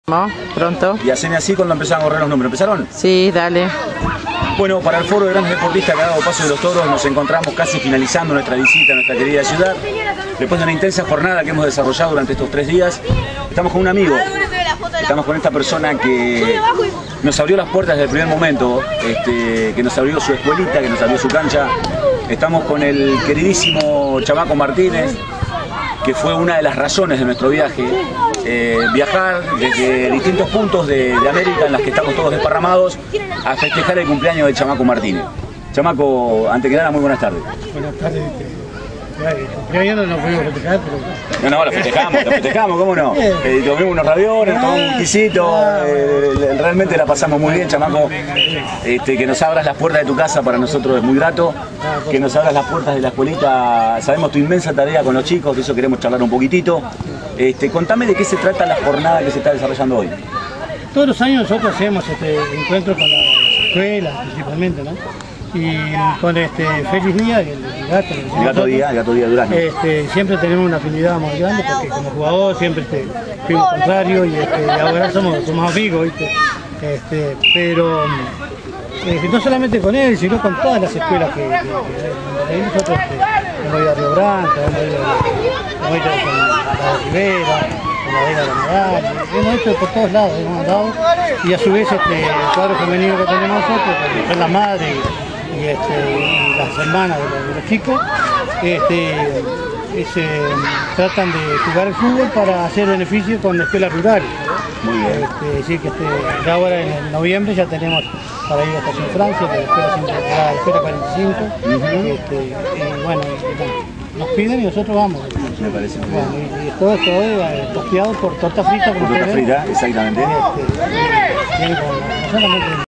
¿No? Pronto. Y hacen así cuando empezaron a correr los números. ¿Empezaron? Sí, dale. Bueno, para el Foro de Grandes Deportistas que ha dado Paso de los Toros nos encontramos casi finalizando nuestra visita a nuestra querida ciudad. Después de una intensa jornada que hemos desarrollado durante estos 3 días, estamos con un amigo. Estamos con esta persona que nos abrió las puertas desde el primer momento, que nos abrió su escuelita, que nos abrió su cancha. Estamos con el queridísimo Chamaco Martínez, que fue una de las razones de nuestro viaje. Viajar desde distintos puntos de América en las que estamos todos desparramados a festejar el cumpleaños de Chamaco Martínez. Chamaco, antes que nada, muy buenas tardes. Buenas tardes. El cumpleaños no lo pudimos festejar, pero... No, lo festejamos, ¿cómo no? Tomamos unos ravioles, tomamos un quisito, realmente la pasamos muy bien, Chamaco. Que nos abras las puertas de tu casa para nosotros es muy grato, que nos abras las puertas de la escuelita, sabemos tu inmensa tarea con los chicos, de eso queremos charlar un poquitito. Contame de qué se trata la jornada que se está desarrollando hoy. Todos los años nosotros hacemos encuentros con las escuelas, principalmente, ¿no? Y con Félix Díaz, el gato Díaz Durazno. Siempre tenemos una afinidad muy grande porque como jugador siempre fuimos contrarios y ahora somos amigos, ¿viste? Pero no solamente con él, sino con todas las escuelas que nosotros hemos ido a Río Branco, hemos ido con la Rivera, con la Vega de la Medalla, hemos hecho por todos lados, hemos andado, y a su vez el cuadro femenino que tenemos nosotros, que son las madres y las hermanas de los chicos, tratan de jugar el fútbol para hacer beneficio con escuelas rurales. Muy bien. Decir que ya ahora en noviembre ya tenemos para ir a Estación Francia, de la escuela 45, y bueno, nos piden y nosotros vamos. Me parece muy bien. Y todo esto posteado por torta frita, como torta frita, exactamente. no solamente